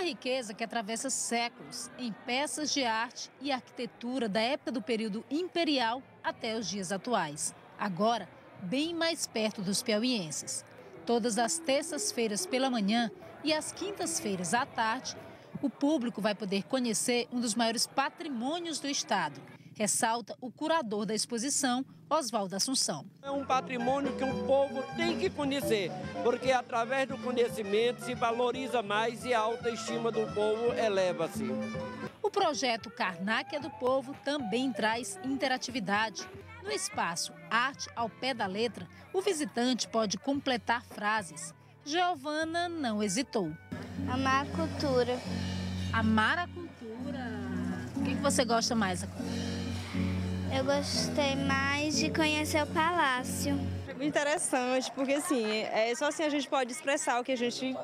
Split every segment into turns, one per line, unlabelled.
riqueza que atravessa séculos em peças de arte e arquitetura da época do período imperial até os dias atuais. Agora, bem mais perto dos piauienses. Todas as terças-feiras pela manhã e às quintas-feiras à tarde, o público vai poder conhecer um dos maiores patrimônios do estado, ressalta o curador da exposição, Oswaldo Assunção.
É um patrimônio que o povo tem que conhecer, porque através do conhecimento se valoriza mais e a autoestima do povo eleva-se.
O projeto Karnak é do Povo também traz interatividade. No espaço Arte ao Pé da Letra, o visitante pode completar frases. Giovana não hesitou.
Amar a cultura.
Amar a cultura. O que você gosta mais?
Eu gostei mais de conhecer o palácio.
Interessante, porque assim, só assim a gente pode expressar o que a gente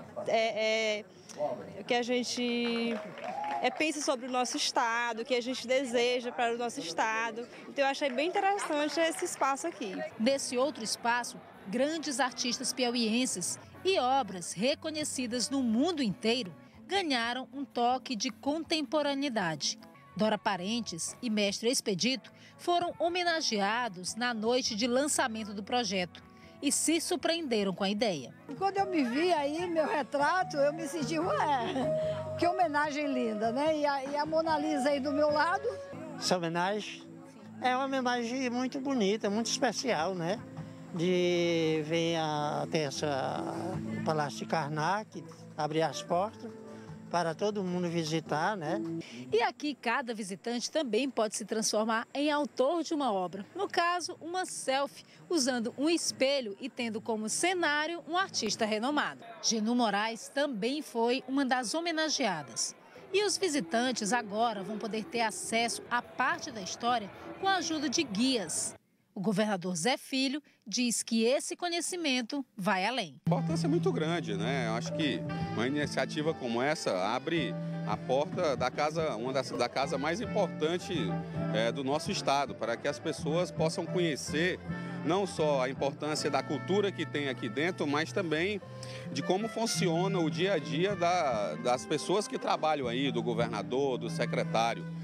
pensa sobre o nosso estado, o que a gente deseja para o nosso estado. Então eu achei bem interessante esse espaço aqui.
Desse outro espaço, grandes artistas piauienses e obras reconhecidas no mundo inteiro ganharam um toque de contemporaneidade. Dora Parentes e Mestre Expedito foram homenageados na noite de lançamento do projeto e se surpreenderam com a ideia.
Quando eu me vi aí, meu retrato, eu me senti, ué, que homenagem linda, né? E a Mona Lisa aí do meu lado.
Essa homenagem é uma homenagem muito bonita, muito especial, né? De vir até o Palácio de Karnak, abrir as portas para todo mundo visitar, né?
E aqui cada visitante também pode se transformar em autor de uma obra. No caso, uma selfie, usando um espelho e tendo como cenário um artista renomado. Genu Moraes também foi uma das homenageadas. E os visitantes agora vão poder ter acesso à parte da história com a ajuda de guias. O governador Zé Filho diz que esse conhecimento vai além.
A importância é muito grande, né? Eu acho que uma iniciativa como essa abre a porta da casa, da casa mais importante do nosso estado, para que as pessoas possam conhecer não só a importância da cultura que tem aqui dentro, mas também de como funciona o dia a dia das pessoas que trabalham aí, do governador, do secretário.